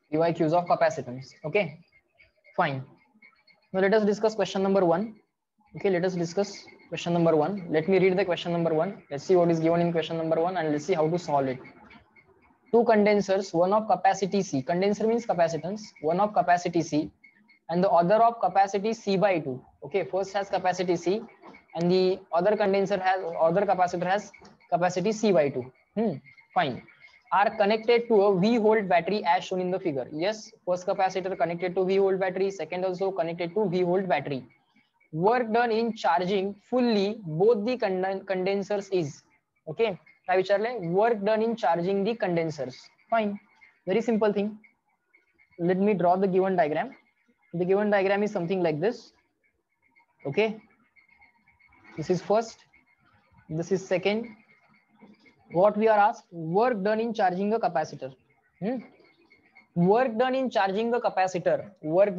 PYQs of capacitance. Okay, fine. Now let us discuss question number one. Okay, let us discuss question number one. Let me read the question number one. Let's see what is given in question number one and let's see how to solve it. Two condensers, one of capacity C. Condenser means capacitance. One of capacity C and the other of capacity C by 2. Okay, first has capacity C and the other capacitor has capacity C by 2. Fine. Are connected to a V volt battery as shown in the figure. Yes, first capacitor connected to V volt battery, second also connected to V volt battery. Work done in charging fully both the condensers is. Okay, काय विचारले? Work done in charging the condensers. Fine, very simple thing. Let me draw the given diagram. The given diagram is something like this. Okay, this is first, this is second. What we are asked, work done in charging a capacitor. Work done in charging a capacitor,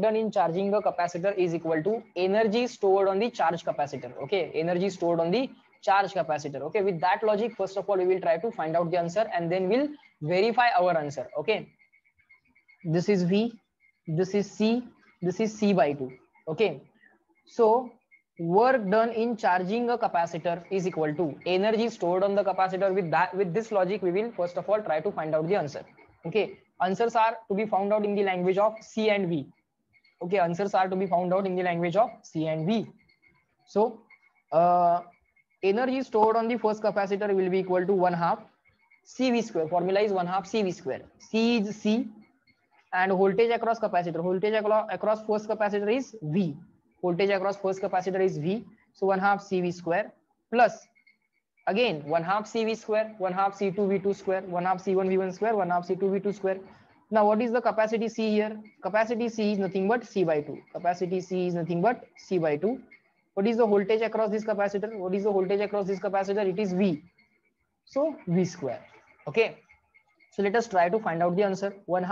is equal to energy stored on the charge capacitor. Okay, energy stored on the charge capacitor. Okay, with that logic, first of all we will try to find out the answer and then we'll verify our answer. Okay, this is V, this is C, this is C by 2. Okay, so work done in charging a capacitor is equal to energy stored on the capacitor. With this logic we will first of all try to find out the answer. Okay, answers are to be found out in the language of C and V. Okay, answers are to be found out in the language of C and V. So energy stored on the first capacitor will be equal to 1/2 CV square. Formula is 1/2 CV square. C is C and voltage across capacitor. Voltage across first capacitor is V. Voltage across first capacitor is V. So 1/2 CV square plus again 1/2 CV square, 1/2 C2 V2 square, 1/2 C1 V1 square, 1/2 C2 V2 square. Now what is the capacity C here? Capacity C is nothing but C by 2. Capacity C is nothing but C by 2. What is the voltage across this capacitor? What is the voltage across this capacitor? It is V. So V square. Okay. So let us try to find out the answer.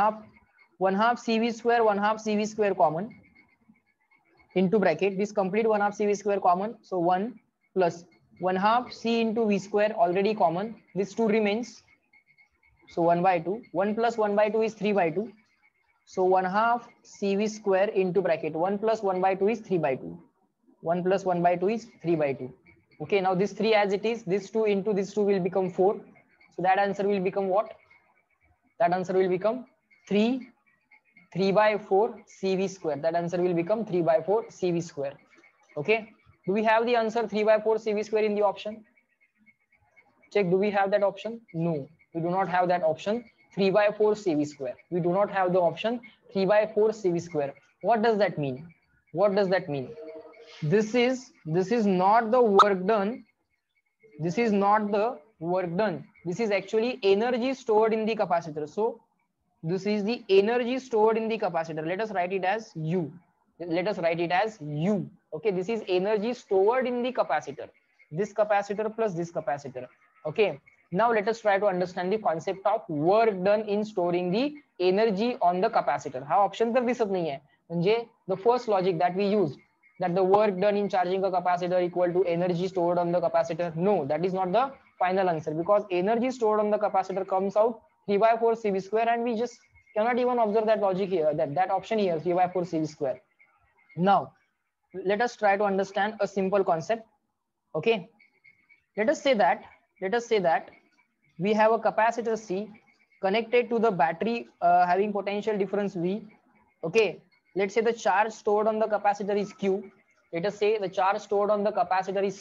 1/2 CV square, 1/2 CV square common into bracket. This complete 1/2 CV square common. So 1 plus 1/2 C into V square already common. This 2 remains. So 1 by 2. 1 plus 1 by 2 is 3 by 2. So 1/2 CV square into bracket. 1 plus 1 by 2 is 3 by 2. 1 plus 1 by 2 is 3 by 2. Okay, now this 3 as it is, this 2 into this 2 will become 4. So that answer will become what? That answer will become 3 by 4 CV square. That answer will become 3 by 4 CV square. Okay, do we have the answer 3 by 4 CV square in the option? Check, do we have that option? No, we do not have that option. 3 by 4 CV square. We do not have the option 3 by 4 CV square. What does that mean? What does that mean? This is not the work done. This is not the work done. This is actually energy stored in the capacitor. So this is the energy stored in the capacitor. Let us write it as U. Let us write it as U. Okay, this is energy stored in the capacitor. This capacitor plus this capacitor. Okay, now let us try to understand the concept of work done in storing the energy on the capacitor. हा option तर दिसत नाहीये. म्हणजे the first logic that we used, that the work done in charging a capacitor equal to energy stored on the capacitor. No, that is not the final answer, because energy stored on the capacitor comes out 3 by 4 CV square, and we just cannot even observe that logic here, that option here, 3 by 4 CV square. Now let us try to understand a simple concept. Okay, let us say that we have a capacitor C connected to the battery having potential difference V. Okay, let's say the charge stored on the capacitor is Q. Let us say the charge stored on the capacitor is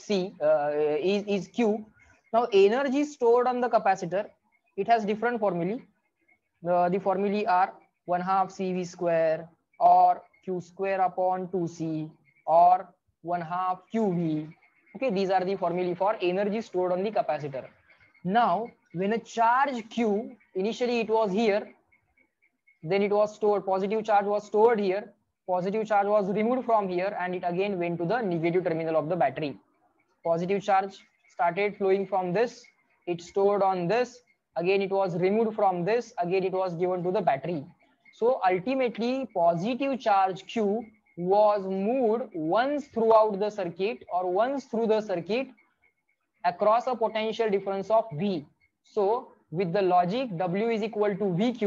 is Q. Now energy stored on the capacitor, it has different formulae. The formulae are 1/2 CV square or Q square upon 2C or 1/2 QV. Okay, these are the formulae for energy stored on the capacitor. Now when a charge Q, initially it was here, then it was stored, positive charge was stored here, positive charge was removed from here, and it again went to the negative terminal of the battery. Positive charge started flowing from this, it stored on this, again it was removed from this, again it was given to the battery. So ultimately positive charge Q was moved once throughout the circuit, or once through the circuit, across a potential difference of V. So with the logic W is equal to VQ,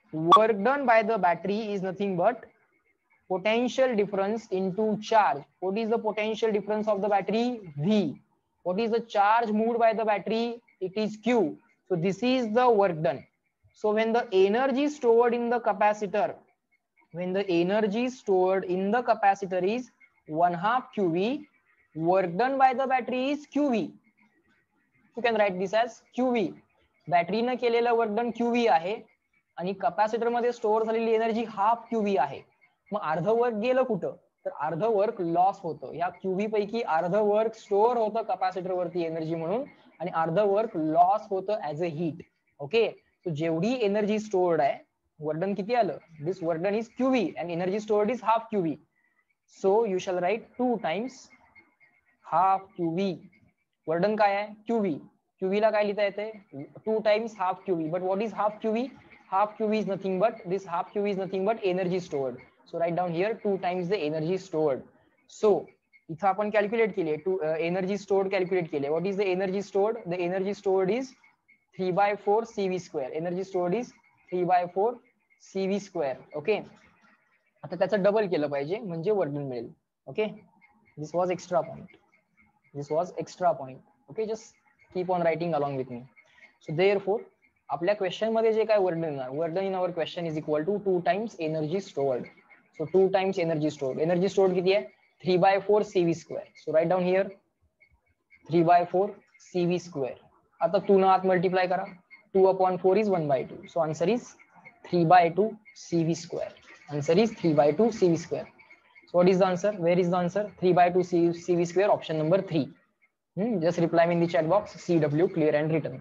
work done by the battery is nothing but potential difference into charge. What is the potential difference of the battery? V. What is the charge moved by the battery? It is Q. So this is the work done. So when the energy stored in the capacitor, when the energy stored in the capacitor is 1/2 QV, work done by the battery is QV. You can write this as QV. Battery न केलेलं work done QV आहे आणि capacitor मध्ये store झालेली energy 1/2 QV आहे. मग अर्ध work गेलं कुठं? तर अर्ध वर्क लॉस होतं. या QV पैकी अर्ध वर्क स्टोअर होतं कॅपॅसिटर वरती एनर्जी म्हणून आणि अर्ध वर्क लॉस होतं as a heat. Okay, so जेवढी एनर्जी स्टोअर्ड आहे, वर्क डन किती आलं? This work done is QV and energy stored is 1/2 QV. So you shall write 2 times 1/2 QV. Work done काय आहे? QV. QV ला काय लिहिता येते? 2 times 1/2 QV. But what is 1/2 QV? 1/2 QV is nothing but this 1/2 QV is nothing but energy stored. So write down here 2 times the energy stored. So इथं आपण calculate केले, energy stored calculate केले. What is the energy stored? The energy stored is 3/4 CV square. Energy stored is 3/4 CV square. Okay, आता त्याचं double केलं पाहिजे म्हणजे work done मिळेल. Okay, this was extra point. This was extra point. Okay, just keep on writing along with me. So therefore आपल्या question मध्ये जे काय work done in our question is equal to 2 times energy stored. So 2 times energy stored. Energy stored किती आहे? 3/4 CV square. So right down here 3/4 CV square. आता 2 न आत multiply करा. 2/4 is 1/2. So answer is 3/2 CV square. Answer is 3/2 CV square. So what is the answer? Where is the answer? 3/2 CV square, option number 3. Just reply me in the chat box CW, clear and written.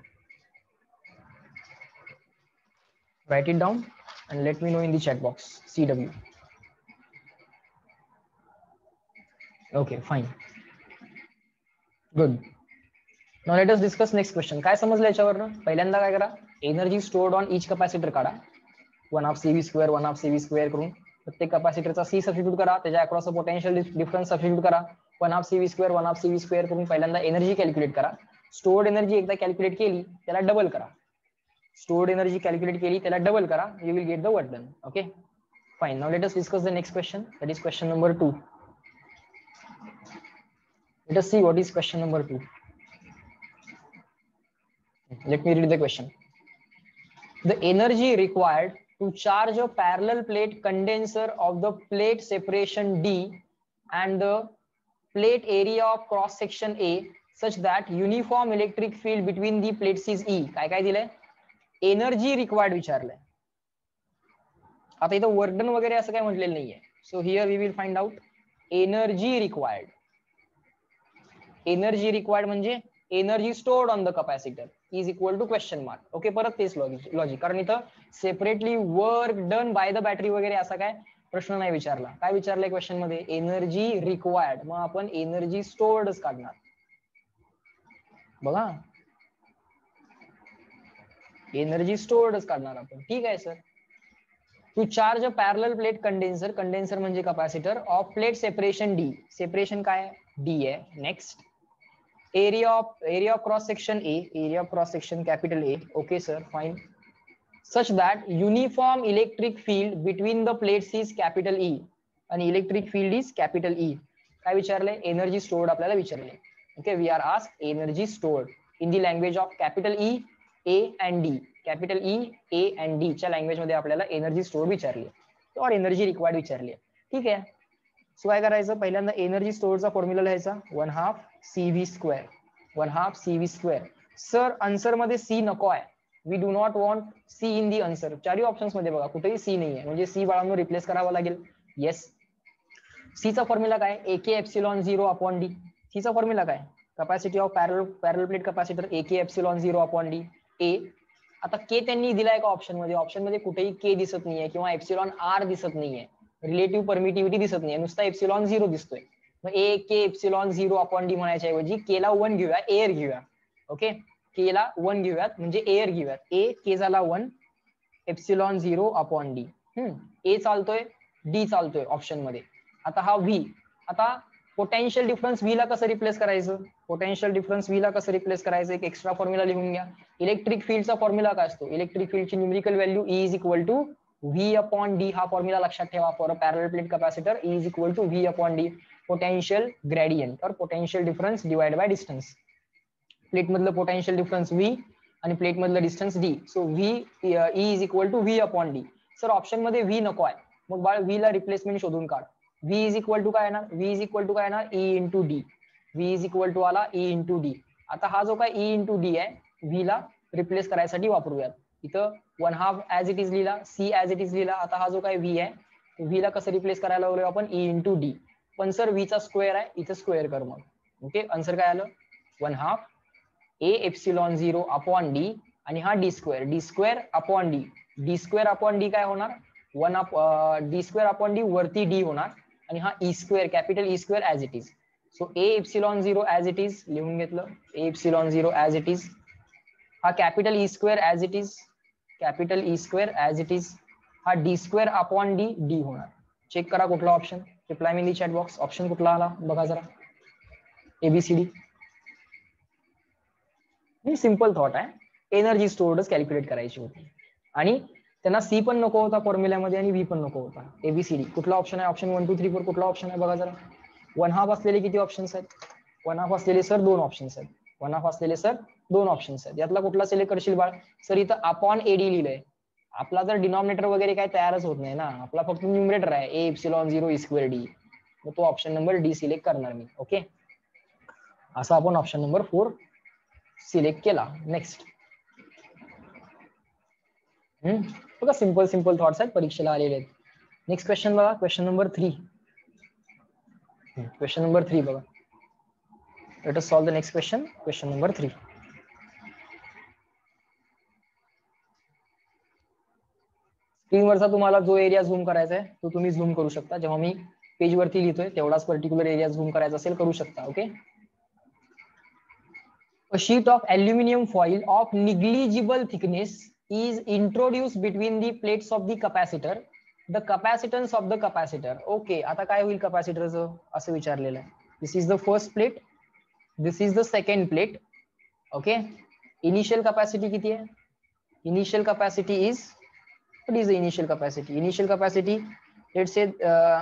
Write it down and let me know in the chat box CW. Okay, fine. Good. Now let us discuss next question. काय समजलं याच्यावरनं? पहिल्यांदा काय करा? Energy stored on each capacitor काढा. 1/2 CV square 1/2 CV square करून प्रत्येक कॅपॅसिटरचा C substitute करा, त्याच्या अक्रॉस पोटेन्शियल डिफरन्स सबस्टिट्यूट करा. 1/2 CV square 1/2 CV square करून पहिल्यांदा एनर्जी कॅल्क्युलेट करा. स्टोर्ड एनर्जी एकदा कॅल्क्युलेट केली त्याला डबल करा. स्टोर्ड एनर्जी कॅल्क्युलेट केली त्याला डबल करा. You will get the work done. Okay, fine. Now let us discuss the next question. That is question number 2. Let us see what is question number 2. Let me read the question. The energy required to charge a parallel plate condenser of the plate separation D and the plate area of cross section A such that uniform electric field between the plates is E. काय काय दिलंय? Energy required विचारलंय. आता इथं work done वगैरे असं काय म्हटलेलं नाहीये. So here we will find out energy required. Energy required म्हणजे energy stored on the capacitor is equal to question mark. Okay, परत तेच लॉजिक. कारण इथं separately work done by the battery वगैरे असा काय प्रश्न नाही विचारला. काय विचारलंय क्वेश्चन मध्ये? Energy required. मग आपण एनर्जी स्टोर्डच काढणार. बघा, एनर्जी स्टोर्डच काढणार आपण. ठीक आहे sir. To charge a parallel plate condenser. Condenser म्हणजे capacitor of plate separation D. Separation काय? डी आहे. Next area of cross section A, area of cross section capital A. Okay sir, fine. Such that uniform electric field between the plates is capital E and electric field is capital E. काय विचारले? Energy stored आपल्याला विचारले. Okay, we are asked energy stored in the language of capital E, A and D. Capital E, A and D च्या language मध्ये आपल्याला energy stored विचारली और energy required विचारली. ठीक आहे. सो काय करायचं? पहिल्यांदा एनर्जी स्टोअरचा फॉर्म्युला लिहायचा 1/2 CV square. 1/2 CV square. Sir answer मध्ये सी नको आहे. We do not want C in the answer. चारही ऑप्शन्स मध्ये बघा कुठेही सी नाही आहे, म्हणजे सी बाळांनो रिप्लेस करावा लागेल. येस. सी चा फॉर्म्युला काय? AK epsilon 0 upon D. C चा फॉर्म्युला काय? Capacity of parallel plate capacitor AK epsilon 0 upon D. A. आता के त्यांनी दिलाय का ऑप्शन मध्ये? ऑप्शन मध्ये कुठेही के दिसत नाहीये किंवा एप्सिलॉन आर दिसत नाहीये. रिलेटिव्ह परमिटिव्हिटी दिसत नाहीये, नुसता एप्सिलॉन 0 दिसतोय. मग A K epsilon 0 upon D म्हणायच्या ऐवजी के ला 1 घेऊया, एअर घेऊया. ओके, के ला 1 घेऊयात म्हणजे एअर घेऊयात. ए के झाला 1 एप्सिलॉन 0 अपॉन डी. ए चालतोय, डी चालतोय ऑप्शन मध्ये. आता हा व्ही. आता पोटेन्शियल डिफरन्स व्ही ला कसं रिप्लेस करायचं, पोटेन्शियल डिफरन्स व्ही ला कसं रिप्लेस करायचं, एक एक्स्ट्रा फॉर्म्युला लिहून घ्या. इलेक्ट्रिक फील्डचा फॉर्म्युला काय असतो, इलेक्ट्रिक फील्डची numerical value E is equal to V upon D. हा फॉर्म्युला लक्षात ठेवा. For a parallel plate capacitor E is equal to V upon D, potential gradient और potential difference divide by distance. Plate मधलं potential difference V आणि plate मधलं distance D. So V E is equal to V upon D. Sir option मध्ये V नको आहे, मग बाळ V ला replacement शोधून काढ. व्ही इज इक्वल टू काय येणार, व्ही इज इक्वल टू काय येणार, E into D. V is equal to आला ई इंटू डी. आता हा जो काय ई इंटू डी आहे व्ही ला रिप्लेस करायसाठी वापरूयात. इथं 1/2 ऍज इट इज लिहिला, सी ऍज इट इज लिहिला. आता हा जो काय व्ही आहे व्ही ला कसं रिप्लेस करायला लागलो आपण, ई इंटू डी. पण सर व्ही चा स्क्वेअर आहे, इथं स्क्वेअर कर मग. ओके, आन्सर काय आलं 1/2 ए एप्सिलॉन 0 अपॉन डी आणि हा D square, D square upon D. D square upon D काय होणार, डी स्क्वेअर अपॉन डी वरती डी होणार आणि हा E square, capital E square as it is. So A epsilon 0 as it is लिहून घेतलं, A epsilon 0 as it is. हा capital E square as it is, capital E square as it is. हा D square upon D D होणार. Check करा कुठला option, reply me in the chat box. Option कुठला आला बघा जरा, A B C D. ही सिंपल थॉट आहे, एनर्जी स्टोअर्डच कॅल्क्युलेट करायची होती आणि त्यांना सी पण नको होता फॉर्म्युल्यामध्ये आणि व्ही पण नको होता. एबीसीडी कुठला ऑप्शन आहे, ऑप्शन 1 2 3 4 कुठला ऑप्शन आहे बघा जरा. 1/2 असलेले किती ऑप्शन्स आहेत, 1/2 असलेले सर 2 ऑप्शन्स आहेत, 1/2 असलेले सर 2 ऑप्शन्स आहेत. यातला कुठला सिलेक्ट करशील बाळ. सर इथं अपॉन एडी लिहिलंय, आपला जर डिनॉमिनेटर वगैरे काही तयारच होत नाही ना, आपला फक्त न्यूमरेटर आहे A epsilon 0 E square D. मग तो ऑप्शन नंबर डी सिलेक्ट करणार मी. ओके, असा आपण ऑप्शन नंबर 4 सिलेक्ट केला. नेक्स्ट बघा, सिंपल सिंपल थॉट्स आहेत, परीक्षेला आलेले आहेत. नेक्स्ट क्वेश्चन बघा, क्वेश्चन नंबर 3. क्वेश्चन नंबर 3 बघा. Let us solve the next question, question number 3. स्क्रीनवरचा तुम्हाला जो एरिया झूम करायचा आहे तो तुम्ही झूम करू शकता. जेव्हा मी पेज वरती लिहितोय तेवढाच पर्टिक्युलर एरिया झूम करायचा असेल करू शकता. Okay. A sheet of aluminum foil of negligible thickness is introduced between the plates of the capacitor. The capacitance of the capacitor. Okay, आता काय होईल कॅपॅसिटरचं असं विचारलेलं आहे. This is the first plate, this is the second plate. Okay, initial capacity किती आहे, initial capacity is, what is the initial capacity? Initial capacity, let's say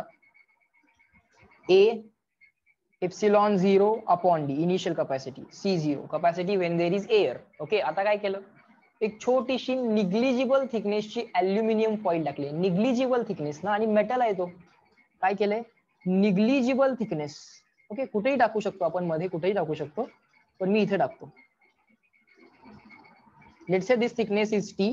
A epsilon 0 upon d, initial capacity. C0 capacity when there is air. Okay, आता काय केलं, एक छोटीशी negligible थिकनेसची aluminium foil टाकली. Negligible thickness ना, आणि मेटल आहे तो. काय केलंय, निग्लिजिबल थिकनेस. ओके, कुठेही टाकू शकतो आपण, मध्ये कुठेही टाकू शकतो, पण मी इथे टाकतो. Let's say this thickness is T.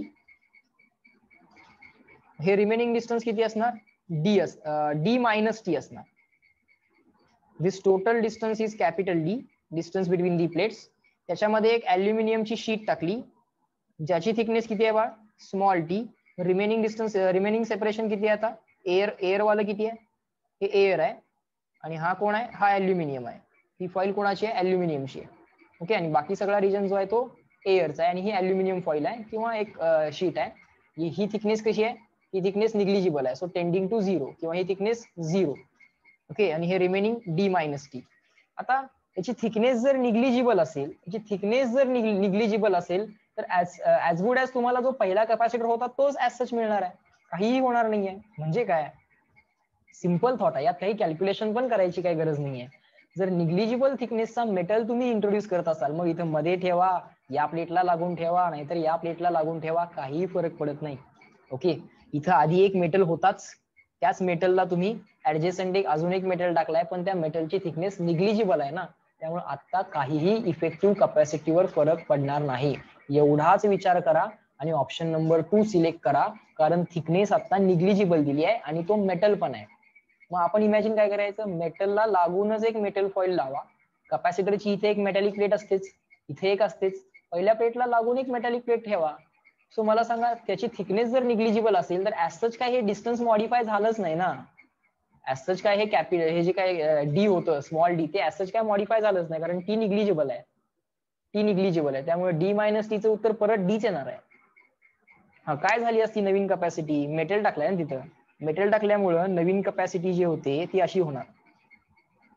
हे रिमेनिंग डिस्टन्स किती असणार, डी मायनस टी असणार. This total distance is capital D, distance between the plates. त्याच्यामध्ये एक अल्युमिनियमची शीट टाकली ज्याची थिकनेस किती आहे बा, small T. Remaining distance, remaining separation किती आहे आता, एअर वाला किती आहे, हे एअर आहे आणि हा कोण आहे, हा अल्युमिनियम आहे. ही फॉइल कोणाची आहे, अल्युमिनियमची आहे. ओके, आणि बाकी सगळा रिजन जो आहे तो एअरचा आहे आणि ही अल्युमिनियम फॉइल आहे किंवा एक शीट आहे. ही थिकनेस कशी आहे, ही थिकनेस निग्लिजिबल आहे, सो टेंडिंग टू 0, किंवा ही थिकनेस 0. ओके, आणि हे रिमेनिंग डी मायनस टी. आता याची थिकनेस जर निग्लिजिबल असेल, याची थिकनेस जर निग्लिजिबल असेल तर ऍज गुड ऍज तुम्हाला जो पहिला कॅपॅसिटर होता तोच ऍज सच मिळणार आहे, काहीही होणार नाहीये. म्हणजे काय, सिंपल थॉट आहे, यात काही कॅल्क्युलेशन पण करायची काही गरज नाहीये. जर निग्लिजिबल थिकनेसचा मेटल तुम्ही इंट्रोड्यूस करत असाल, मग इथं मध्ये ठेवा, या प्लेटला लागून ठेवा, नाहीतर या प्लेटला लागून ठेवा, काही फरक पडत नाही. ओके, इथं आधी एक मेटल होताच, त्याच मेटलला तुम्ही ऍडजेसंट एक अजून एक मेटल टाकलाय, पण त्या मेटलची थिकनेस निग्लिजिबल आहे ना, त्यामुळे आता काहीही इफेक्टिव्ह कॅपॅसिटीवर फरक पडणार नाही. एवढाच विचार करा आणि ऑप्शन नंबर 2 सिलेक्ट करा, कारण थिकनेस आता निग्लिजिबल दिली आहे आणि तो मेटल पण आहे. मग आपण इमॅजिन काय करायचं, मेटलला लागूनच एक मेटल फॉइल लावा. कॅपॅसिटरची इथे एक मेटॅलिक प्लेट असतेच, इथे एक असतेच, पहिल्या प्लेटला लागून एक मेटॅलिक प्लेट ठेवा. सो मला सांगा, त्याची थिकनेस जर निग्लिजिबल असेल तर ऍज सच काय हे डिस्टन्स मॉडिफाय झालंच नाही ना. ऍज सच काय हे कॅपिटल, हे जे काय डी होतं स्मॉल डी, ते ऍज सच काय मॉडिफाय झालंच नाही, कारण टी निग्लिजिबल आहे, टी निग्लिजिबल आहे. त्यामुळे डी मायनस टीचं उत्तर परत डीच येणार आहे. हा, काय झाली असती नवीन कॅपॅसिटी, मेटल टाकलाय ना तिथं, मेटल टाकल्यामुळं नवीन कॅपॅसिटी जी होते ती अशी होणार.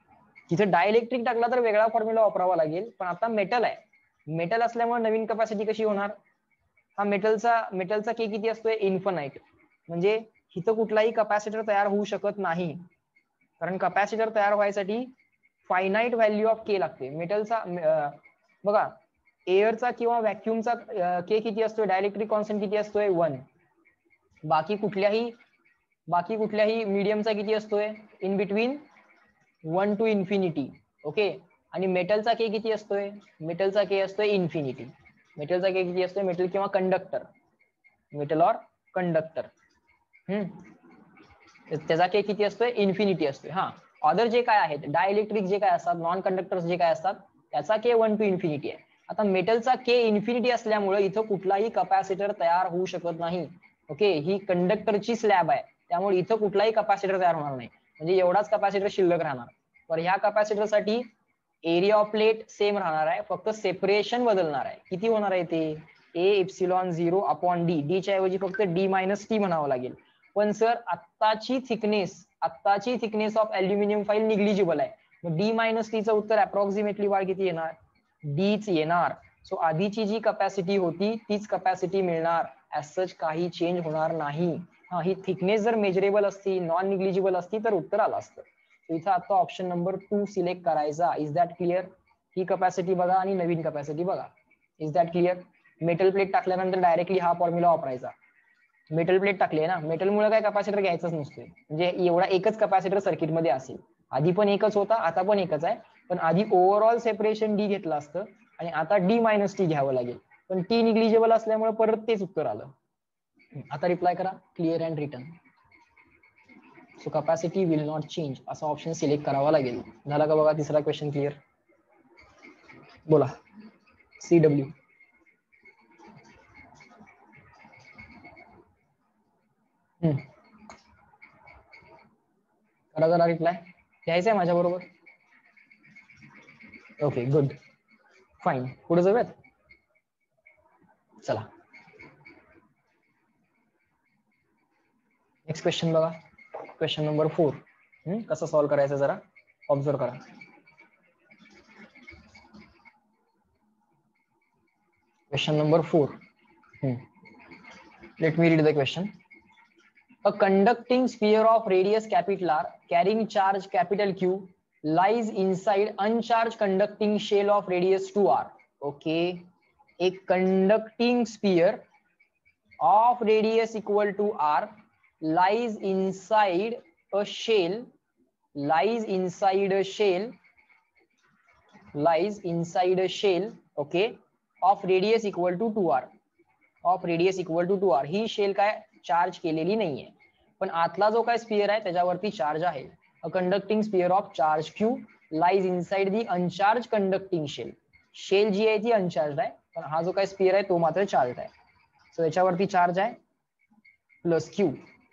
तिथे डायइलेक्ट्रिक टाकला तर वेगळा फॉर्म्युला वापरावा लागेल, पण आता मेटल आहे, मेटल असल्यामुळे नवीन कपॅसिटी कशी होणार? हा मेटलचा के किती असतोय? इन्फानाइट. म्हणजे इथं कुठलाही कपॅसिटर तयार होऊ शकत नाही, कारण कपॅसिटर तयार व्हायसाठी फायनाईट व्हॅल्यू ऑफ के लागते. मेटलचा बघा, एअरचा किंवा व्हॅक्युमचा के किती असतोय? डायइलेक्ट्रिक कॉन्स्टंट किती असतोय? 1. बाकी कुठल्याही मीडियमचा किती असतोय? In between 1 to infinity. Okay. आणि मेटलचा के किती असतोय? मेटलचा के असतोय इन्फिनिटी. मेटलचा के किती असतोय? मेटल किंवा कंडक्टर, मेटल ऑर कंडक्टर, त्याचा के किती असतोय? इन्फिनिटी असतोय. हा, अदर जे काय आहेत डायइलेक्ट्रिक जे काय असतात, नॉन कंडक्टर्स जे काय असतात, त्याचा के 1 टू इन्फिनिटी आहे. आता मेटलचा के इन्फिनिटी असल्यामुळे इथं कुठलाही कपॅसिटर तयार होऊ शकत नाही. ओके, ही कंडक्टरची स्लॅब आहे, त्यामुळे इथं कुठलाही कपॅसिटर तयार होणार नाही, म्हणजे एवढाच कपॅसिटर शिल्लक राहणार. तर ह्या कपॅसिटरसाठी एरिया ऑफ प्लेट सेम राहणार आहे, फक्त सेपरेशन बदलणार आहे. किती होणार आहे ते? A epsilon 0 upon D. D च्या ऐवजी फक्त डी मायनस टी म्हणावं लागेल. पण सर आत्ताची thickness of aluminium file negligible आहे, मग डी मायनस टीचं उत्तर अप्रॉक्सिमेटली बाळ किती येणार? डीच येणार. सो आधीची जी कपॅसिटी होती तीच कपॅसिटी मिळणार, ऍज सच काही चेंज होणार नाही. हा, ही थिकनेस जर मेजरेबल असती, नॉन निग्लिजिबल असती तर उत्तर आलं असतं. इथं आता ऑप्शन नंबर 2 सिलेक्ट करायचा. Is that clear? ही कपॅसिटी बघा आणि नवीन कपॅसिटी बघा. Is that clear? Metal plate टाकल्यानंतर डायरेक्टली हा फॉर्म्युला वापरायचा. मेटल प्लेट टाकली आहे ना, मेटलमुळे काय कपॅसिटर घ्यायचंच नसतोय, म्हणजे एवढा एकच कपॅसिटर सर्किटमध्ये असेल. आधी पण एकच होता, आता पण एकच आहे, पण आधी ओव्हरऑल सेपरेशन डी घेतलं असतं आणि आता डी मायनस टी घ्यावं लागेल, पण टी निग्लिजिबल असल्यामुळे परत तेच उत्तर आलं. आता रिप्लाय करा, clear and return. So capacity will not change असा ऑप्शन सिलेक्ट करावा लागेल. झाला का बघा तिसरा क्वेश्चन क्लिअर? बोला. CW. करा जरा रिप्लाय. घ्यायचंय माझ्या बरोबर? Okay, good, fine. पुढे जाऊयात. चला, नेक्स्ट क्वेश्चन बघा. Question number 4. कसं सॉल्व्ह करायचं जरा ऑब्झर्व करा. Question number 4. Let me read the question. A conducting sphere of radius capital R carrying charge capital Q lies inside uncharged conducting shell of radius 2R. Okay, a conducting sphere of radius equal to R lies inside a shell okay, of radius equal to 2R. ही shell काय charge केलेली नाहीये, पण आतला जो काय sphere आहे त्याच्यावरती चार्ज आहे. A conducting sphere of charge Q lies inside the uncharged conducting shell. Shell जी आहे ती अनचार्ज आहे, पण हा जो काय स्पियर आहे तो मात्र चार्ज आहे. सो याच्यावरती चार्ज आहे प्लस क्यू.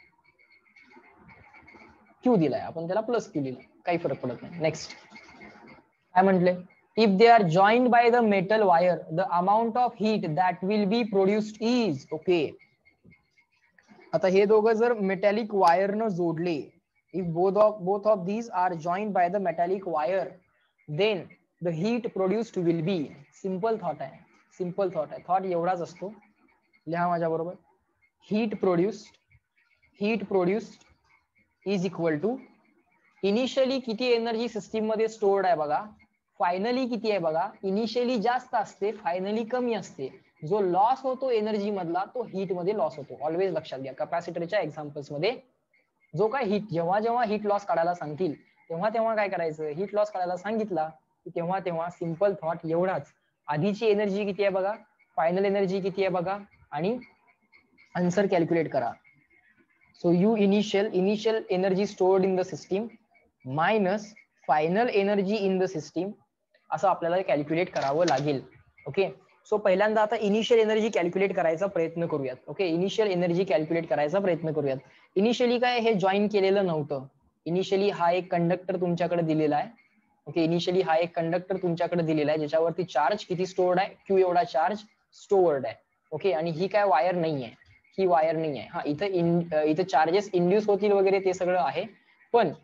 क्यू दिलाय, आपण त्याला प्लस क्यू दिला, काही फरक पडत नाही. नेक्स्ट काय म्हटले? If they are joined by the metal wire, the amount of heat that will be produced is okay. आता हे दोघं जर मेटॅलिक वायरनं जोडले, if both of these are joined by the metallic wire, then the heat produced will be, simple thought आहे, thought एवढाच असतो, लिहा माझ्या बरोबर. heat produced is equal to initially किती एनर्जी सिस्टीम मध्ये स्टोर्ड आहे बघा, फायनली किती आहे बघा. इनिशियली जास्त असते, फायनली कमी असते. जो लॉस होतो एनर्जी मधला तो हीट मध्ये लॉस होतो. ऑलवेज लक्षात घ्या. कॅपॅसिटरच्या एक्झाम्पल्स मध्ये जो काय हीट, जेव्हा हीट लॉस काढायला सांगतील तेव्हा काय करायचं, हीट लॉस काढायला सांगितला की तेव्हा सिंपल थॉट एवढाच, आधीची एनर्जी किती आहे बघा, फायनल एनर्जी किती आहे बघा, आणि आन्सर कॅल्क्युलेट करा. So you initial energy stored in the system minus final energy in the system, असं आपल्याला कॅल्क्युलेट करावं लागेल. ओके, सो पहिल्यांदा आता इनिशियल एनर्जी कॅल्क्युलेट करायचा प्रयत्न करूयात. ओके, इनिशियल एनर्जी कॅल्क्युलेट करायचा प्रयत्न करूयात. इनिशियली काय हे जॉईन केलेलं नव्हतं. इनिशियली हा एक कंडक्टर तुमच्याकडे दिलेला आहे. ओके, इनिशियली हा एक कंडक्टर तुमच्याकडे दिलेला आहे ज्याच्यावरती चार्ज किती स्टोर्ड आहे, क्यू एवढा चार्ज स्टोर्ड आहे. ओके, आणि ही काय वायर नाहीये, ही वायर नाही आहे. हा, इथं चार्जेस इंड्यूस होतील वगैरे ते सगळं आहे, पण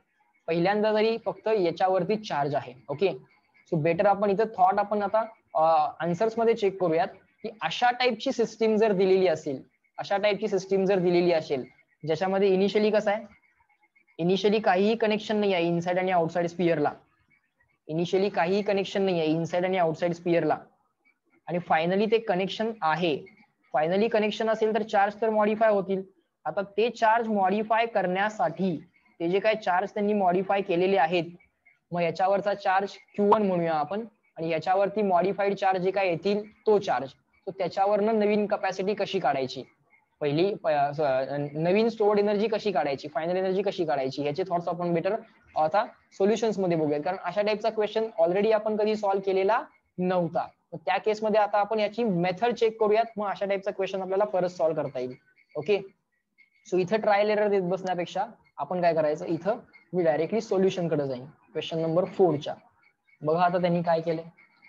पहिल्यांदा जरी फक्त याच्यावरती चार्ज आहे. ओके, सो बेटर आपण इथं थॉट आपण आता आन्सर्स मध्ये चेक करूयात की अशा टाईपची सिस्टीम जर दिलेली असेल, अशा टाईपची सिस्टीम जर दिलेली असेल ज्याच्यामध्ये इनिशियली कसं आहे, इनिशियली काहीही कनेक्शन नाही आहे इनसाइड आणि आउटसाइड स्पियरला, इनिशियली काहीही कनेक्शन नाही आहे इनसाइड आणि आउटसाइड स्पियरला, आणि फायनली ते कनेक्शन आहे, फायनली कनेक्शन असेल तर चार्ज तर मॉडिफाय होतील. आता ते चार्ज मॉडिफाय करण्यासाठी ते जे काही चार्ज त्यांनी मॉडिफाय केलेले आहेत, मग याच्यावरचा चार्ज Q1 म्हणूया आपण, आणि याच्यावरती मॉडिफाईड चार्ज जे काय येतील तो चार्ज, तो त्याच्यावरनं नवीन कपॅसिटी कशी काढायची, पहिली नवीन स्टोर्ड एनर्जी कशी काढायची, फायनल एनर्जी कशी काढायची, याचे थॉट्स आपण बेटर आता सोल्युशन्स मध्ये बघूया. कारण अशा टाईपचा क्वेश्चन ऑलरेडी आपण कधी सॉल्व्ह केलेला नव्हता. त्या केसमध्ये आता आपण याची मेथड चेक करूयात, मग अशा टाईपचा क्वेश्चन आपल्याला परत सॉल्व्ह करता येईल. ओके, सो इथं ट्रायल एरर देत बसण्यापेक्षा आपण काय करायचं, इथं मी डायरेक्टली सोल्युशन कडे जाईन क्वेश्चन नंबर 4 च्या. बघा आता त्यांनी काय केलंय,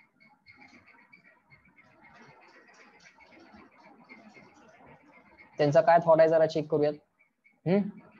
त्यांचा काय थॉट आहे जरा चेक करूयात.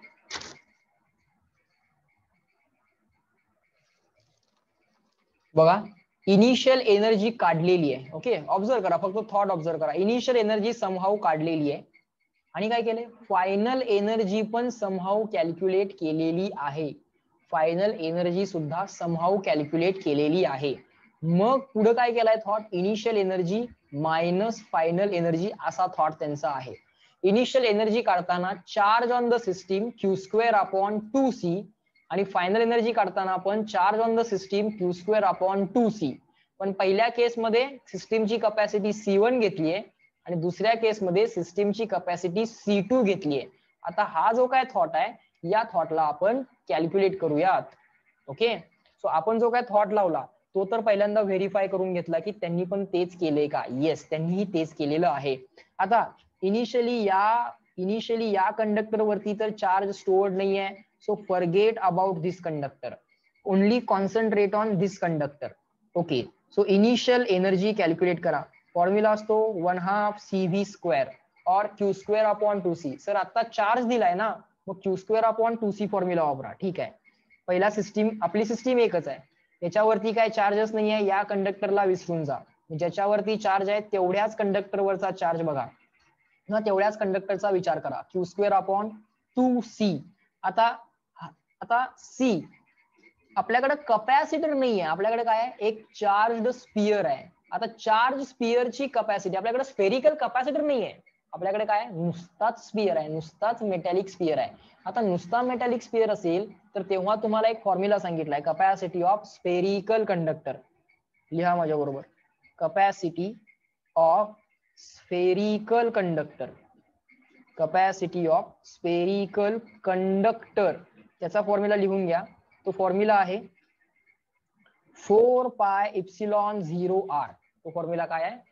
बघा, इनिशियल एनर्जी काढलेली आहे. ओके, ऑब्झर्व करा, फक्त थॉट ऑब्झर्व करा. इनिशियल एनर्जी समहाऊ काढलेली आहे आणि काय केलंय, फायनल एनर्जी पण समहाऊ कॅल्क्युलेट केलेली आहे, फायनल एनर्जी सुद्धा समहाऊ कॅल्क्युलेट केलेली आहे. मग पुढे काय केलाय thought, initial energy minus final energy असा थॉट त्यांचा आहे. इनिशियल एनर्जी काढताना charge on the system Q²/2c आणि फायनल एनर्जी काढताना आपण charge on the system Q²/2c. पण पहिल्या केसमध्ये सिस्टीमची कपॅसिटी C1 घेतलीये आणि दुसऱ्या केसमध्ये सिस्टीमची कपॅसिटी C2 घेतलीये. आता हा जो काय थॉट आहे, या थॉटला आपण कॅल्क्युलेट करूयात. ओके, सो आपण जो काय थॉट लावला तो तर पहिल्यांदा व्हेरीफाय करून घेतला की त्यांनी पण तेच केले का. येस, त्यांनीही तेच केलेलं आहे. आता इनिशियली या कंडक्टर वरती तर चार्ज स्टोअर्ड नाही आहे, so forget about this conductor, only concentrate on this conductor. Okay, so initial energy calculate करा. फॉर्म्युला असतो 1/2 CV² और Q²/2c. सर आता चार्ज दिलाय ना, मग Q²/2c फॉर्म्युला वापरा. ठीक आहे, पहिला सिस्टीम, आपली सिस्टीम एकच आहे, त्याच्यावरती काय चार्जच नाही आहे, या कंडक्टरला विसरून जा. ज्याच्यावरती चार्ज आहे तेवढ्याच कंडक्टरवरचा चार्ज बघा, तेवढ्याच कंडक्टरचा विचार करा, Q²/2c. आता C, आपल्याकडे कपॅसिटर नाही आहे, आपल्याकडे काय आहे, एक चार्ज स्पियर आहे. आता चार्ज स्पियरची कपॅसिटी, आपल्याकडे स्फेरिकल कपॅसिटर नाही आहे, आपल्याकडे काय, नुसताच स्पियर आहे, नुसताच मेटॅलिक स्पियर आहे. आता नुसता मेटॅलिक स्पियर असेल तर तेव्हा तुम्हाला एक फॉर्म्युला सांगितलाय, कपॅसिटी ऑफ स्फेरिकल कंडक्टर. लिहा माझ्या बरोबर, capacity of spherical conductor, capacity of spherical conductor, त्याचा फॉर्म्युला लिहून घ्या. तो फॉर्म्युला आहे 4πε0r. तो फॉर्म्युला काय आहे,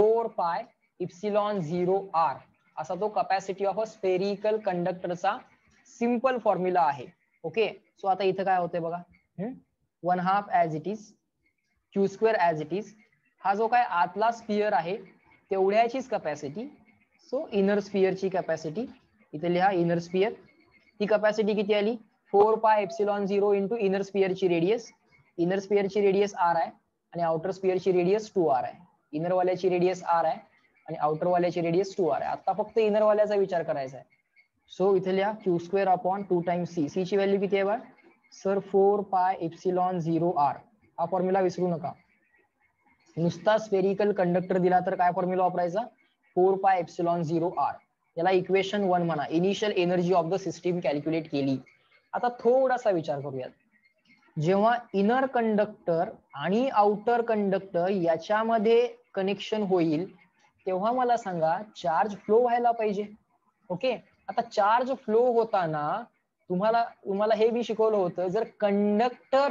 4πε0r असा तो कपॅसिटी ऑफ अ स्फेरिकल कंडक्टरचा सिंपल फॉर्म्युला आहे. ओके, सो आता इथं काय होतंय बघा, 1/2 as it is, Q² as it is. हा जो काय आतला स्पियर आहे तेवढ्याचीच कपॅसिटी, सो इनर स्पियरची कपॅसिटी इथे लिहा, इनर स्पियर. ती कपॅसिटी किती आली, 4πε0 इंटू इनर स्पियरची रेडियस. इनर स्पियरची रेडियस r आहे आणि आउटर स्पियरची रेडियस 2r आहे. इनर वाल्याची रेडियस r आहे आणि आउटर वाल्याची रेडियस 2r आहे. आता फक्त इनर वाल्याचा विचार करायचा आहे, सो इथे लिहा Q²/2 टाइम्स c. ची व्हॅल्यू किती आहे बा सर, 4πε0r. हा फॉर्म्युला विसरू नका. नुसता स्फेरिकल कंडक्टर दिला तर काय फॉर्म्युला वापरायचा, 4πε0r. याला इक्वेशन 1 म्हणा. Initial energy of the system calculate केली. आता थोडासा विचार करूयात, जेव्हा इनर कंडक्टर आणि आउटर कंडक्टर याच्यामध्ये कनेक्शन होईल तेव्हा मला सांगा चार्ज फ्लो व्हायला पाहिजे. ओके, आता चार्ज फ्लो होताना तुम्हाला हे बी शिकवलं होतं, जर कंडक्टर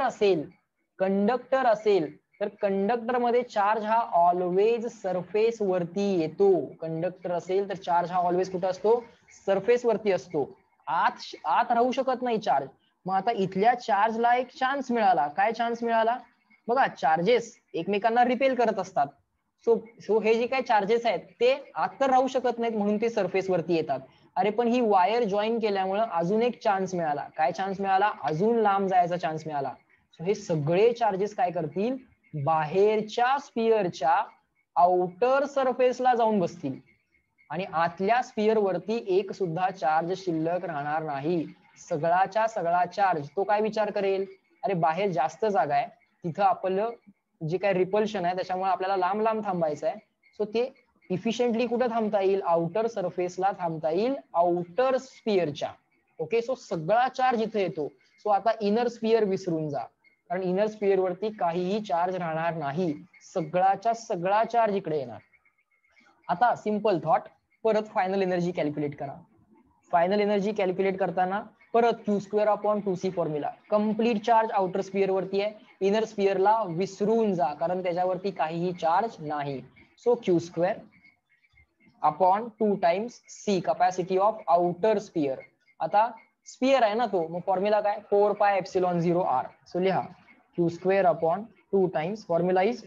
असेल तर कंडक्टर मध्ये चार्ज हा ऑलवेज सरफेस वरती येतो. कंडक्टर असेल तर चार्ज हा ऑलवेज कुठे असतो, सरफेस वरती असतो, आत राहू शकत नाही चार्ज. मग आता इथल्या चार्जला एक चान्स मिळाला. काय चान्स मिळाला बघा, चार्जेस एकमेकांना रिपेल करत असतात. सो हे जे काही चार्जेस आहेत ते आत तर राहू शकत नाहीत म्हणून ते सरफेस वरती येतात. अरे पण ही वायर जॉईन केल्यामुळे अजून एक चान्स मिळाला. काय चान्स मिळाला? अजून लांब जायचा चान्स मिळाला. सो हे सगळे चार्जेस काय करतील? बाहेरच्या स्पिअरच्या आउटर सरफेसला जाऊन बसतील आणि आतल्या स्पिअर वरती एक सुद्धा चार्ज शिल्लक राहणार नाही. सगळाच्या सगळा चार्ज तो काय विचार करेल? अरे बाहेर जास्त जागा आहे, तिथं आपलं जे काय रिपल्शन आहे त्याच्यामुळे आपल्याला लांब लांब थांबायचं आहे. सो ते इफिशियंटली कुठं थांबता येईल? आउटर सरफेसला थांबता येईल, आउटर स्पिअरच्या. ओके, सो सगळा चार्ज इथे येतो. सो आता इनर स्पिअर विसरून जा, कारण इनर स्पिअर वरती काहीही चार्ज राहणार नाही. सगळाच्या सगळा चार्ज इकडे येणार. आता सिंपल थॉट, परत फायनल एनर्जी कॅल्क्युलेट करा. फायनल एनर्जी कॅल्क्युलेट करताना परत Q²/2C formula. Complete charge outer sphere वरती आहे, इनर स्पिअरला विसरून जा कारण त्याच्यावरती काहीही चार्ज नाही. So Q²/2 times C capacity of outer sphere. आता स्पिअर आहे ना तो, मग फॉर्म्युला काय? 4πε0r. सो लिहा Q²/2 times, formula is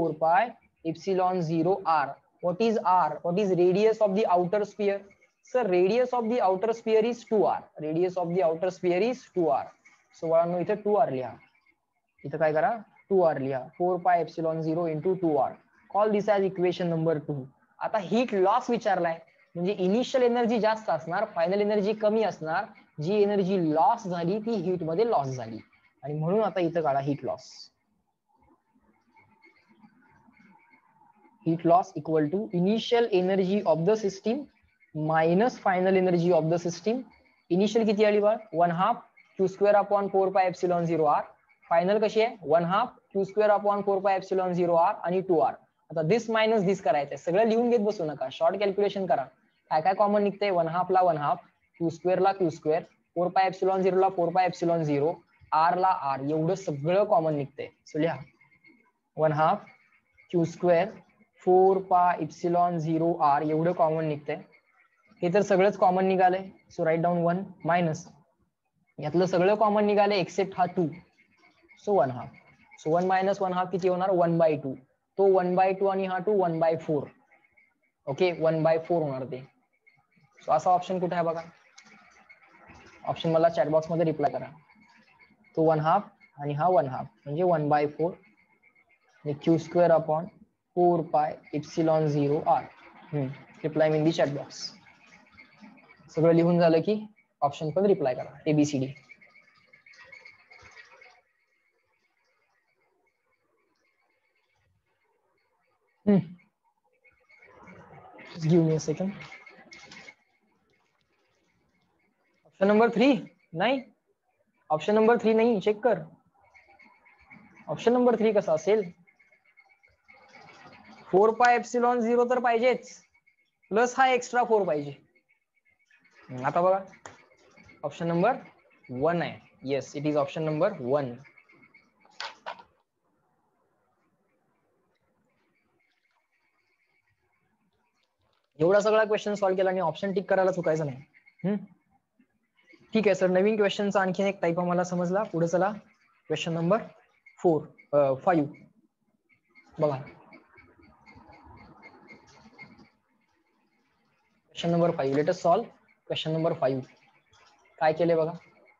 4πε0r. What is r? What is radius of the outer sphere? Sir, radius of the outer sphere is 2r. Radius of the outer sphere is 2r. So बाळांनो इथे 2r लिहा. इथे काय करा? 2r लिहा. 4πε0 into 2r. Call this as equation number 2. आता heat loss विचारलाय, म्हणजे initial energy जास्त असणार, फायनल एनर्जी कमी असणार. जी एनर्जी लॉस झाली ती हीट मध्ये लॉस झाली, आणि म्हणून आता इथं काढा heat loss. Heat loss equal to initial energy of the system minus final energy of the system. Initial किती आली बा? 1/2 Q²/4πε0r. फायनल कशी आहे? 1/2 Q²/4πε0r आणि 2r. आता दिस मायनस दिस करायचंय, सगळं लिहून घेत बसू नका, शॉर्ट कॅल्क्युलेशन करा. काय काय कॉमन निघतंय? 1/2 ला 1/2, Q² ला Q², 4πε0 ला 4πε0, r ला r, एवढं सगळं कॉमन निघतंय. सो लिहा 1/2 Q² 4πε0r एवढं कॉमन निघतंय. हे तर सगळंच कॉमन निघालंय. सो राईट डाऊन 1 मायनस यातलं सगळं कॉमन निघालंय एक्सेप्ट हा 2. सो 1/2. सो 1 मायनस 1/2 किती होणार? 1/2. तो 1/2 आणि हा 2 1/4. ओके, 1/4 होणार ते. सो असा ऑप्शन कुठे आहे बघा? ऑप्शन मला चॅट बॉक्स मध्ये रिप्लाय करा. तो 1/2 आणि हा 1/2 म्हणजे 1/4 आणि Q²/4πε0r. Reply in the chat box. सगळं लिहून झालं की ऑप्शन पण रिप्लाय करा, ABCD. Just give me a second. Option number 3 नाही, ऑप्शन नंबर 3 नाही, चेक कर. ऑप्शन नंबर 3 कसा असेल? 4πε0 तर पाहिजेच, प्लस हा एक्स्ट्रा 4 पाहिजे. आता बघा ऑप्शन नंबर 1 आहे. Yes, it is option number 1. एवढा सगळा क्वेश्चन सॉल्व्ह केला आणि ऑप्शन टिक करायला चुकायचं नाही. ठीक आहे सर, नवीन क्वेश्चनचा आणखीन एक टाईप आम्हाला समजला. पुढे चला, क्वेश्चन नंबर 5 बघा. Question number 5, let us solve question number 5. काय केले बघा?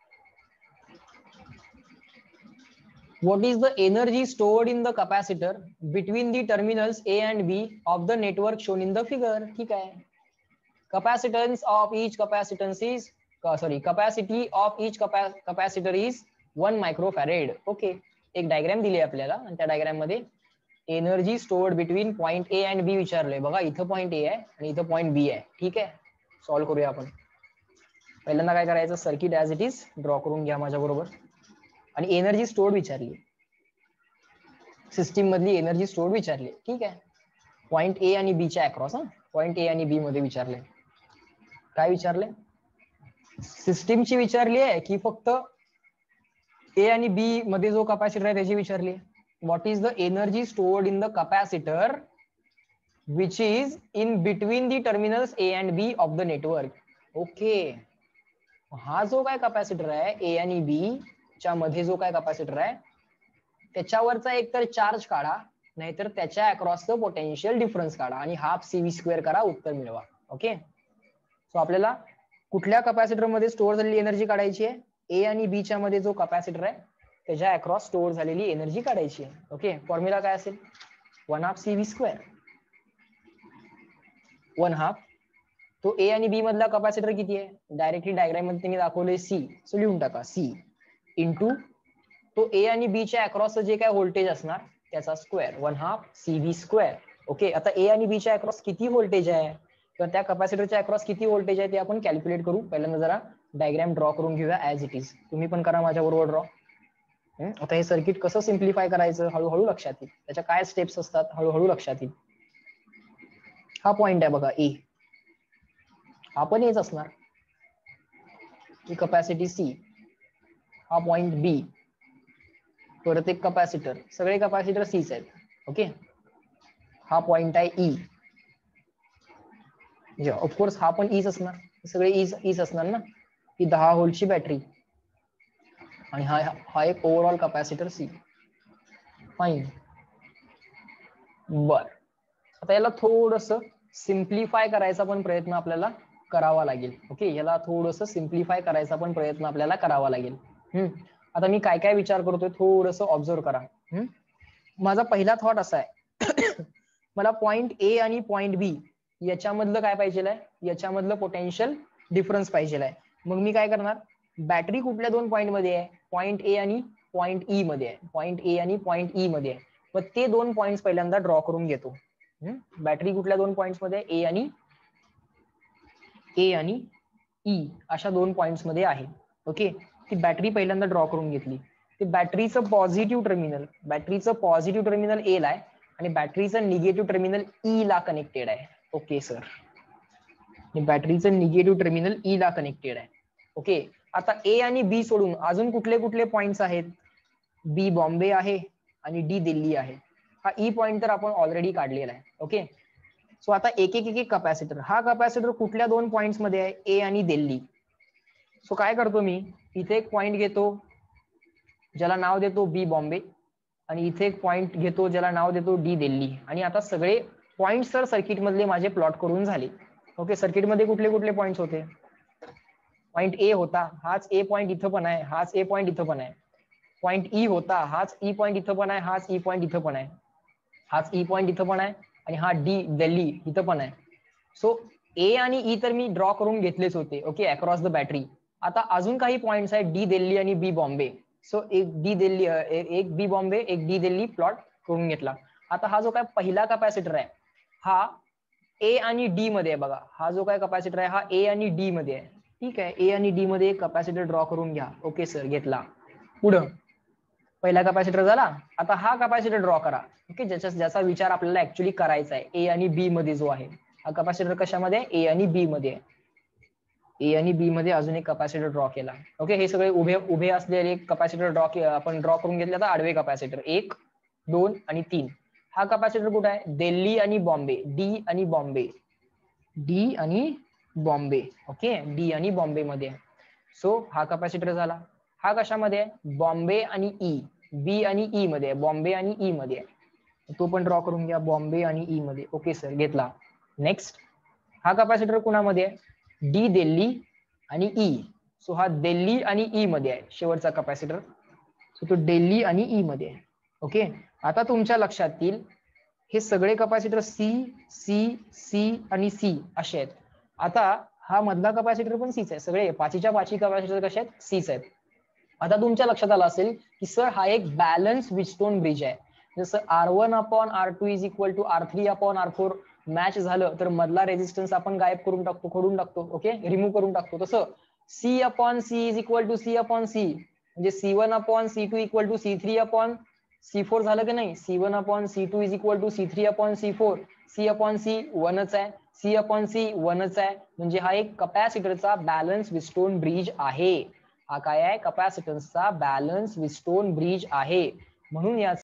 What is the energy stored in the capacitor between the terminals A and B of the network shown in the figure? ठीक आहे. Capacitance of each capacity of each capacitor is 1 microfarad. Okay, एक diagram दिली आहे आपल्याला आणि त्या diagram मध्ये energy stored between point A and B विचारलंय. बघा इथं पॉइंट ए आहे आणि इथं पॉइंट बी आहे. ठीक आहे, सॉल्व्ह करूया आपण. पहिल्यांदा काय करायचं? Circuit as it is draw करून घ्या माझ्या बरोबर. आणि एनर्जी स्टोर्ड विचारली, सिस्टीम मधली एनर्जी स्टोर्ड विचारली. ठीक आहे, पॉइंट ए आणि बी च्या अक्रॉस. पॉइंट ए आणि बी मध्ये विचारले. काय विचारले? सिस्टीमची विचारली आहे की फक्त ए आणि बी मध्ये जो कॅपॅसिटर आहे त्याची विचारली. What is the energy stored in the capacitor which is in between the terminals A and B of the network. Okay, हा जो काय कॅपॅसिटर आहे ए आणि बी च्या मध्ये जो काय कॅपॅसिटर आहे त्याच्यावरचा एकतर चार्ज काढा, नाहीतर त्याच्या अक्रॉसचं पोटेन्शियल डिफरन्स काढा आणि हाफ CV² करा, उत्तर मिळवा. ओके, सो आपल्याला कुठल्या कॅपॅसिटर मध्ये स्टोअर झालेली एनर्जी काढायची आहे? ए आणि बी च्या मध्ये जो कॅपॅसिटर आहे त्याच्या अक्रॉस स्टोअर झालेली एनर्जी काढायची आहे. ओके, फॉर्म्युला काय असेल? 1/2 CV². 1/2 तो ए आणि बी मधला कॅपॅसिटर किती आहे? डायरेक्टली डायग्राम मध्ये तुम्ही दाखवले सी, सो लिहून टाका सी इंटू तो ए आणि बी च्या अक्रॉस जे काय व्होल्टेज असणार त्याचा स्क्वेअर 1/2 CV². ओके, आता ए आणि बी च्या अक्रॉस किती व्होल्टेज आहे तर त्या कॅपॅसिटरच्या अक्रॉस किती व्होल्टेज आहे ते आपण कॅल्क्युलेट करू. पहिल्यांदा जरा डायग्राम ड्रॉ करून घेऊया ऍज इट इज. तुम्ही पण करा माझ्या बरोबर ड्रॉ. आता हे सर्किट कसं सिम्प्लिफाय करायचं हळूहळू लक्षात येईल. त्याच्या काय स्टेप्स असतात हळूहळू लक्षात येईल. हा पॉइंट आहे बघा ए, हा पण हेच असणार की कॅपॅसिटी सी. हा पॉइंट बी, परत एक कॅपॅसिटर, सगळे कॅपॅसिटर सीच आहेत. ओके, हा पॉइंट आहे ई. ऑफकोर्स हा पण ईच असणार, सगळे ईच असणार ना. ही 10 व्होल्टची बॅटरी आणि हा एक ओव्हरऑल कॅपॅसिटर सी. फाईन. बर, आता याला थोडस सिम्प्लिफाय करायचा पण प्रयत्न आपल्याला करावा लागेल. ओके, याला थोडस सिम्प्लिफाय करायचा पण प्रयत्न आपल्याला करावा लागेल. आता मी काय काय विचार करतोय थोडस ऑब्झर्व करा. माझा पहिला थॉट असा आहे मला पॉइंट ए आणि पॉइंट बी याच्यामधलं काय पाहिजे आहे? याच्यामधलं पोटेन्शियल डिफरन्स पाहिजे आहे. मग मी काय करणार? बॅटरी कुठल्या दोन पॉइंट मध्ये आहे? पॉइंट ए आणि पॉइंट ई मध्ये आहे. पॉइंट ए आणि पॉइंट ई मध्ये आहे. मग ते दोन पॉइंट पहिल्यांदा ड्रॉ करून घेतो. बॅटरी कुठल्या दोन पॉइंट्स मध्ये? ए आणि ई अशा दोन पॉइंट्स मध्ये आहे. ओके, ती बॅटरी पहिल्यांदा ड्रॉ करून घेतली. ते बॅटरीचं पॉझिटिव्ह टर्मिनल ए ला आहे आणि बॅटरीचं निगेटिव्ह टर्मिनल ई ला कनेक्टेड आहे. ओके सर, बॅटरीचं निगेटिव्ह टर्मिनल ई ला कनेक्टेड आहे. ओके, आता ए आणि बी सोडून अजून कुठले कुठले पॉइंट्स आहेत? बी बॉम्बे आहे आणि डी दिल्ली आहे. हा ई पॉइंट तर आपण ऑलरेडी काढलेला आहे. ओके, सो आता एक एक एक कॅपॅसिटर, हा कॅपॅसिटर कुठल्या दोन पॉइंट्स मध्ये आहे? ए आणि दिल्ली. सो काय करतो मी? इथे एक पॉइंट घेतो ज्याला नाव देतो बी बॉम्बे आणि इथे एक पॉइंट घेतो ज्याला नाव देतो डी दिल्ली. आणि आता सगळे पॉइंट सर सर्किट मधले माझे प्लॉट करून झाले. ओके, सर्किट मध्ये कुठले कुठले पॉइंट्स होते? पॉइंट ए होता, हाच ए पॉइंट इथं पण आहे, हाच ए पॉइंट इथं पण आहे. पॉइंट ई होता, हाच ई पॉइंट इथं पण आहे, हाच ई पॉइंट इथं पण आहे, हाच ई पॉइंट इथं पण आहे आणि हा डी दिल्ली इथं पण आहे. सो ए आणि ई तर मी ड्रॉ करून घेतलेच होते. Okay, across the battery. आता अजून काही पॉइंट्स आहेत डी दिल्ली आणि बी बॉम्बे. सो एक डी दिल्ली, एक बी बॉम्बे, एक डी दिल्ली प्लॉट करून घेतला. आता हा जो काय पहिला कॅपॅसिटर आहे हा ए आणि डी मध्ये आहे बघा. हा जो काय कॅपॅसिटर आहे हा ए आणि डी मध्ये आहे. ठीक आहे, ए आणि डी मध्ये एक कॅपॅसिटर ड्रॉ करून घ्या. ओके सर, घेतला. पुढं पहिला कॅपॅसिटर झाला. आता हा कॅपॅसिटर ड्रॉ करा. ओके, ज्याचा विचार आपल्याला ऍक्च्युली करायचा आहे ए आणि बी मध्ये जो आहे. हा कॅपॅसिटर कशामध्ये? ए आणि बी मध्ये. ए आणि बी मध्ये अजून एक कॅपॅसिटर ड्रॉ केला. ओके, हे सगळे उभे असलेले कॅपॅसिटर आपण ड्रॉ करून घेतले. आता आडवे कॅपॅसिटर 1, 2 आणि 3. हा कॅपॅसिटर कुठे आहे? दिल्ली आणि बॉम्बे. डी आणि बॉम्बे. ओके, डी आणि बॉम्बे मध्ये. सो हा कॅपॅसिटर झाला. हा कशामध्ये आहे? बॉम्बे आणि ई, बी आणि ई मध्ये, बॉम्बे आणि ई मध्ये. तो पण ड्रॉ करून घ्या, बॉम्बे आणि ई मध्ये. ओके सर, घेतला. नेक्स्ट हा कॅपॅसिटर कुणामध्ये आहे? डी दिल्ली आणि ई. सो हा दिल्ली आणि ई मध्ये आहे शेवटचा कॅपॅसिटर. सो तो दिल्ली आणि ई मध्ये आहे. ओके, आता तुमच्या लक्षात येईल हे सगळे कॅपॅसिटर सी सी सी आणि सी असे आहेत. आता हा मधला कॅपॅसिटर पण सीच आहे. सगळे पाचीच्या पाची कॅपॅसिटर कसे आहेत? सीच आहेत. आता तुमच्या लक्षात आलं असेल की सर हा एक बॅलन्स विस्टोन ब्रिज आहे. जसं R1/R2 is equal to R3/R4 match झालं तर मधला रेझिस्टन्स आपण गायब करून टाकतो, खोडून टाकतो. ओके, रिमूव्ह करून टाकतो. तसं C/C is equal to C/C म्हणजे C1/C2 इक्वल टू C3/C4 झालं की नाही? C1/C2 is equal to C3/C4. C/C 1च आहे, C/C 1च आहे. म्हणजे हा एक कॅपॅसिटरचा बॅलन्स विस्टोन ब्रिज आहे. हा काय आहे? कॅपॅसिटन्सचा बॅलन्स विस्टोन ब्रिज आहे. म्हणून या